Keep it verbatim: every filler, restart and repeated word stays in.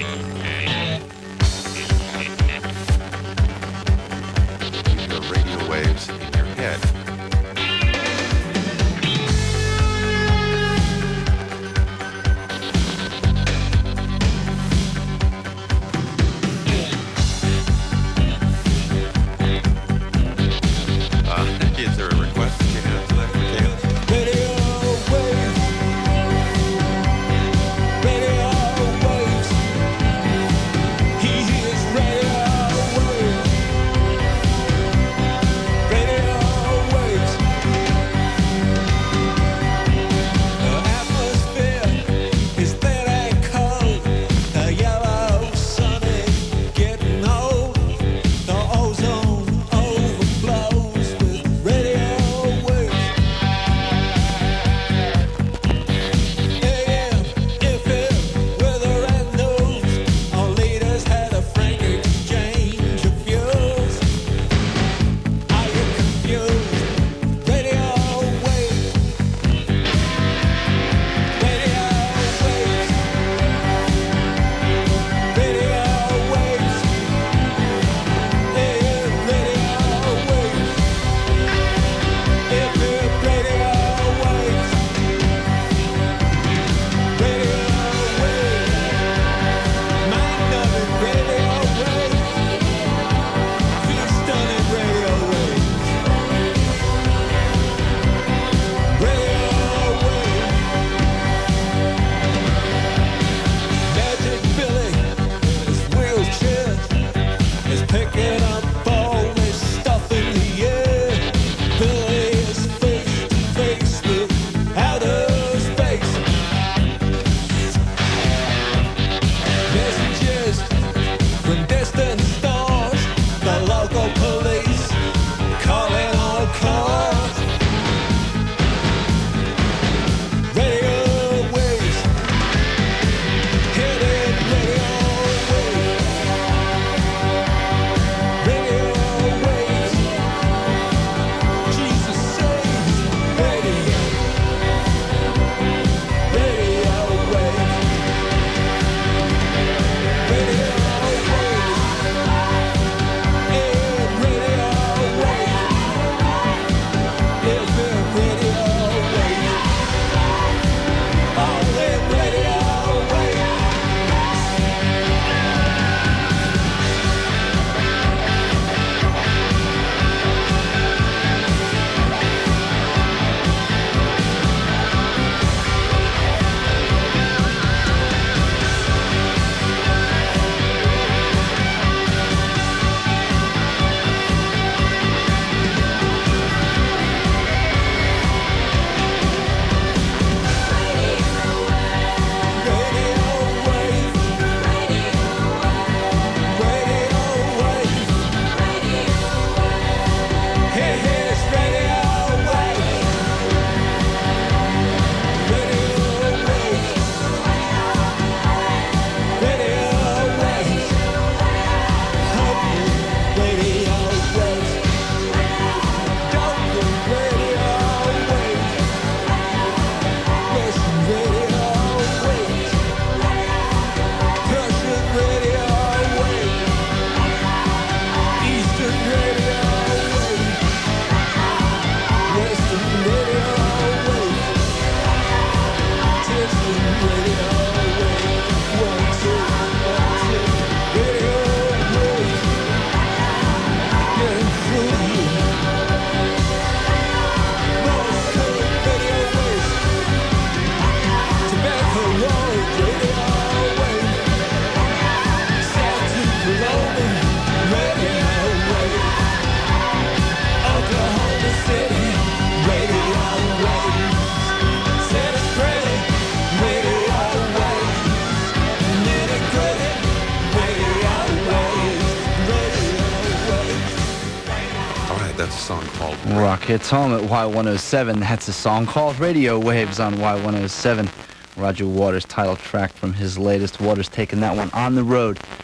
Your radio waves in your head. Is there a request that you have to that, Michaela? Radio waves, radio waves. He hears radio waves, radio waves. The atmosphere is thin and cold. The yellow sun is getting old. The ozone overflows with radio waves. A M, F M, weather and news. Our leaders had a frank exchange of views. Are you confused? Radio waves, radio waves, radio waves. A M, radio waves. If it radio waves, radio waves, mind of it, radio waves, feel stunning, radio waves, radio waves. Magic Billy, his wheelchair is picking up all this stuff in the air. Billy is face to face with outer space. Messages from distant stars. The local police calling all cars. Radio waves, hidden radio waves, radio waves. Jesus saves radio, radio waves, radio waves, and radio waves, if it radio waves, all in radio waves. That's a song called Rock Hits Home at Y one oh seven. That's a song called Radio Waves on Y one oh seven. Roger Waters' title track from his latest. Waters taking that one on the road